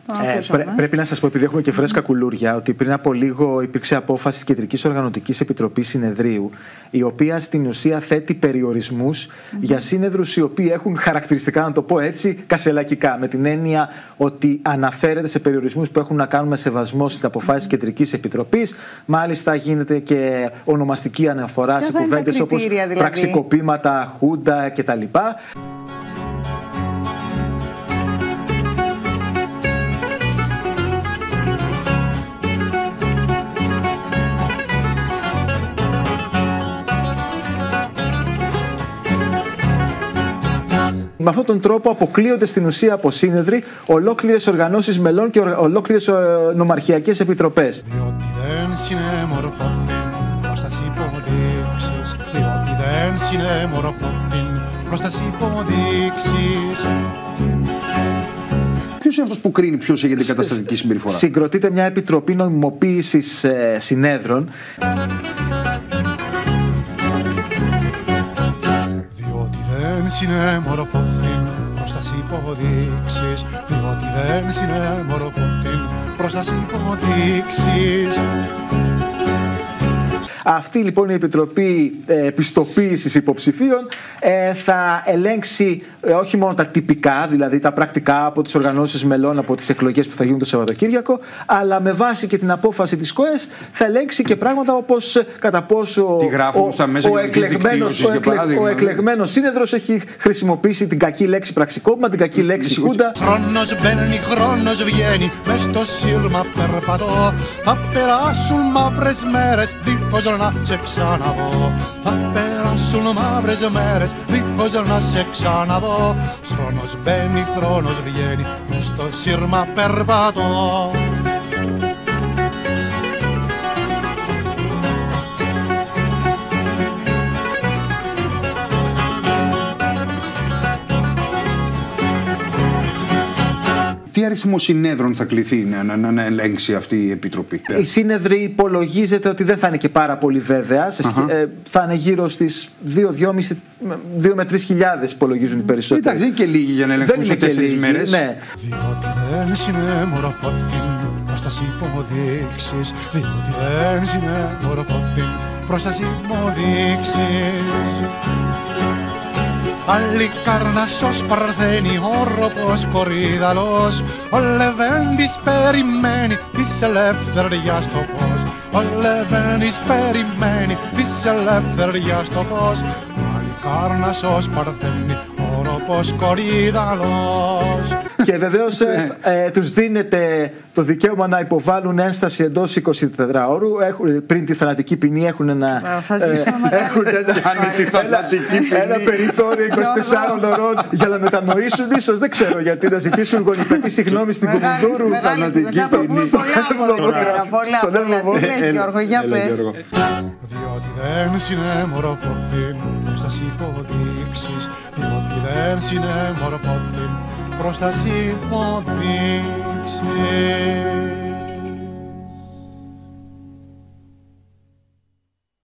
Πρέπει να σας πω, επειδή έχουμε και φρέσκα κουλούρια, ότι πριν από λίγο υπήρξε απόφαση της Κεντρικής Οργανωτικής Επιτροπής Συνεδρίου, η οποία στην ουσία θέτει περιορισμούς για σύνεδρους οι οποίοι έχουν χαρακτηριστικά, να το πω έτσι, κασελακικά. Με την έννοια ότι αναφέρεται σε περιορισμούς που έχουν να κάνουν με σεβασμό στις αποφάσεις της Κεντρικής Επιτροπής. Μάλιστα γίνεται και ονομαστική αναφορά σε κουβέντες όπως δηλαδή πραξικοπήματα, χούντα κτλ. Με αυτόν τον τρόπο αποκλείονται στην ουσία από σύνεδροι ολόκληρες οργανώσεις μελών και ολόκληρες νομαρχιακές επιτροπές. Διότι δεν συνέμορφωθήν προς τας υποδείξεις. Διότι δεν συνέμορφωθήν προς τας υποδείξεις. Ποιος είναι αυτός που κρίνει ποιος έχει την καταστατική συμπεριφορά? Συγκροτείται μια επιτροπή νομιμοποίησης συνέδρων. Δεν συνέμορφωθήν προς τας υποδείξεις. Διότι δεν συνέμορφωθήν προς τας υποδείξεις. Αυτή λοιπόν η Επιτροπή Πιστοποίησης Υποψηφίων θα ελέγξει όχι μόνο τα τυπικά, δηλαδή τα πρακτικά από τις οργανώσεις μελών από τις εκλογές που θα γίνουν το Σαββατοκύριακο, αλλά με βάση και την απόφαση της ΚΟΕΣ θα ελέγξει και πράγματα όπως κατά πόσο ο εκλεγμένος σύνεδρος έχει χρησιμοποιήσει την κακή λέξη πραξικόπημα, την κακή λέξη χούντα. Χρόνος μπαίνει, χρόνος βγαίνει, μες στο σύρμα περπατώ. Θα περάσουν μαύρες μέρες δίχως να σε ξαναδώ. Θα περάσουν μαύρες μέρες δίχως να σε ξαναδώ. Χρόνος μπαίνει, χρόνος βγαίνει, μες στο σύρμα περπατώ. Τι αριθμό συνέδρων θα κληθεί να ελέγξει αυτή η Επιτροπή? Οι σύνεδροι υπολογίζεται ότι δεν θα είναι και πάρα πολύ βέβαια. Θα είναι γύρω στις 2 με 3 χιλιάδες υπολογίζουν οι περισσότεροι. Εντάξει, δεν είναι και λίγοι για να ελεγχθούν σε 4 μέρες. Ναι. Διότι δεν συνέμορφωθήν προς τας υποδείξεις. Διότι δεν συνέμορφωθήν προς τας υποδείξεις. Αλλικάρνασσος παρθένει, όρροπος κορίδαλος. Ο Λεβέντης περιμένει της ελευθεριάς το φως. Ο Λεβέντης περιμένει της ελευθεριάς το φως. Αλλικάρνασσος παρθένει, όρροπος κορίδαλος. Και βεβαίως τους δίνεται το δικαίωμα να υποβάλουν ένσταση εντός 24 ώρου. Πριν τη θανατική ποινή έχουν ένα περιθώριο 24 ώρων για να μετανοήσουν, ίσως δεν ξέρω γιατί, να ζητήσουν γονιτική συγγνώμη στην Κουμουνδούρου. Θανατική ποινή. Γιώργο, για πες. Διότι δεν συνέμορφωθήν προς τας υποδείξεις. Διότι δεν συνέμορφωθήν προς τας υποδείξεις.